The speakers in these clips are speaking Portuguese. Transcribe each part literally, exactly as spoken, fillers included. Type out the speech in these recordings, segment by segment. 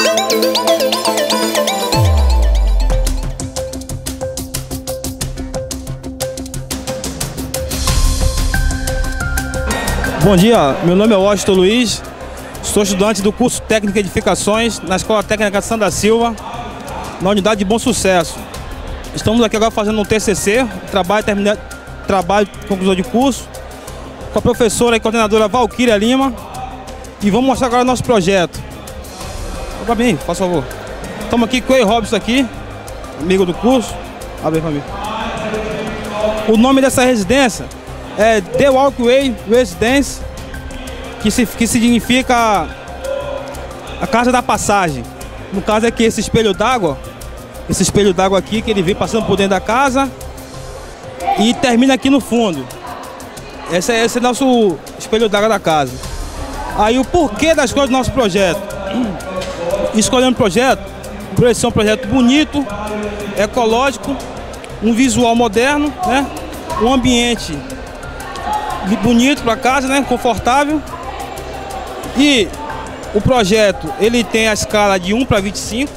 Bom dia, meu nome é Washington Luiz, sou estudante do curso Técnico de Edificações na Escola Técnica de Santa Silva, na unidade de Bom Sucesso. Estamos aqui agora fazendo um T C C, trabalho, termina, trabalho de conclusão de curso, com a professora e coordenadora Valquíria Lima, e vamos mostrar agora o nosso projeto. Para mim, por favor. Estamos aqui com o Ei Robson aqui, amigo do curso. Abre aí para mim. O nome dessa residência é The Walkway Residence, que, se, que significa a casa da passagem. No caso é que esse espelho d'água, esse espelho d'água aqui, que ele vem passando por dentro da casa e termina aqui no fundo. Esse é, esse é o nosso espelho d'água da casa. Aí o porquê das coisas do nosso projeto. Escolhendo o projeto, por esse ser um projeto bonito, ecológico, um visual moderno, né? Um ambiente bonito para casa, né? Confortável. E o projeto, ele tem a escala de um para vinte e cinco.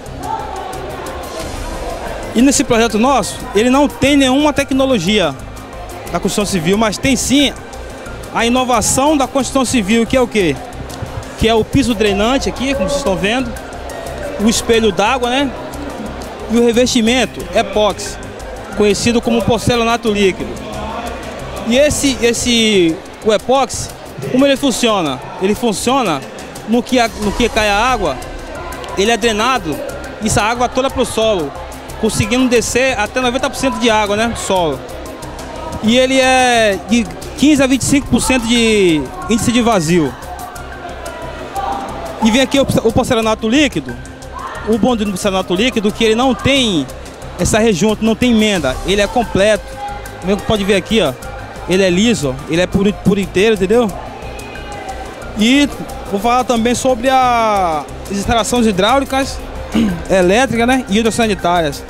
E nesse projeto nosso, ele não tem nenhuma tecnologia da construção civil, mas tem sim a inovação da construção civil, que é o quê? Que é o piso drenante aqui, como vocês estão vendo, o espelho d'água, né? E o revestimento epóxi, conhecido como porcelanato líquido. E esse, esse, o epóxi, como ele funciona? Ele funciona no que, a, no que cai a água, ele é drenado, e essa água toda para o solo, conseguindo descer até noventa por cento de água, né, do solo. E ele é de quinze a vinte e cinco por cento de índice de vazio. E vem aqui o, o porcelanato líquido. O bom do porcelanato líquido é que ele não tem essa rejunta, não tem emenda, ele é completo. Como você pode ver aqui, ó. Ele é liso, ele é por, por inteiro, entendeu? E vou falar também sobre a, as instalações hidráulicas, elétricas, né, e hidrossanitárias.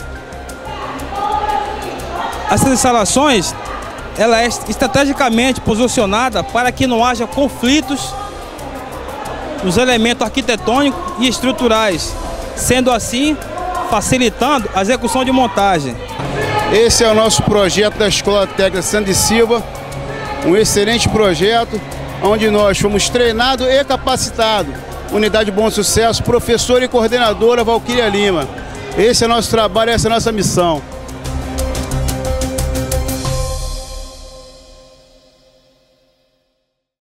Essas instalações, ela é estrategicamente posicionada para que não haja conflitos nos elementos arquitetônicos e estruturais, sendo assim, facilitando a execução de montagem. Esse é o nosso projeto da Escola Técnica Santa Silva, um excelente projeto, onde nós fomos treinados e capacitados. Unidade de Bom Sucesso, professora e coordenadora Valquíria Lima. Esse é o nosso trabalho, essa é a nossa missão.